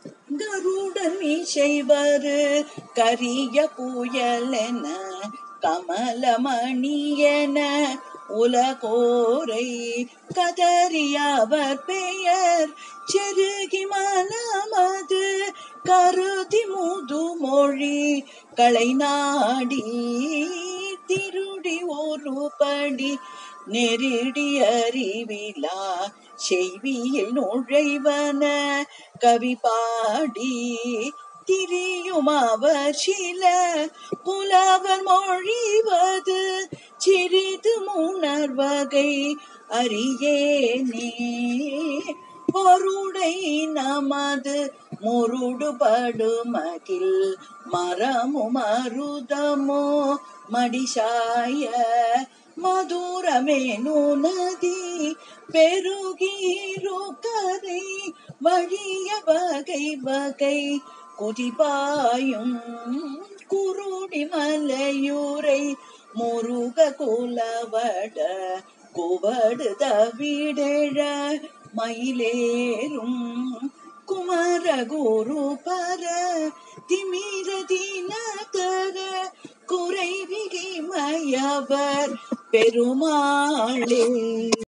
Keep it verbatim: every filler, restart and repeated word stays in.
கருடன் மீசைவரு கரிய புயலென கமலமணியென உலகோரை கதறியவர் பெயர் செருகி மனமது கருதி முதுமொழி களைநாடி திருடி ஒருபடி நெருடி அறிவிலா செய்வியில் நுழைவன கவி பாடி திரியும் அவர் சில புலவர் மொழிவது சிறிது முணர்வகை அறியேனே. பொருடை நமது முருடுபடுமகில் மரமும் மருதமோ மடிசாய மதுரமேனு நதி பெருகீரு கரை வழிய வகை வகை குதிபாயும் குருடி மலையூரை முருக குலவட குவடு தவிடெழ மயிலேறும் குமர குரு பர திமிர தினகர குறைவிகி மயவர் பெருமாளே.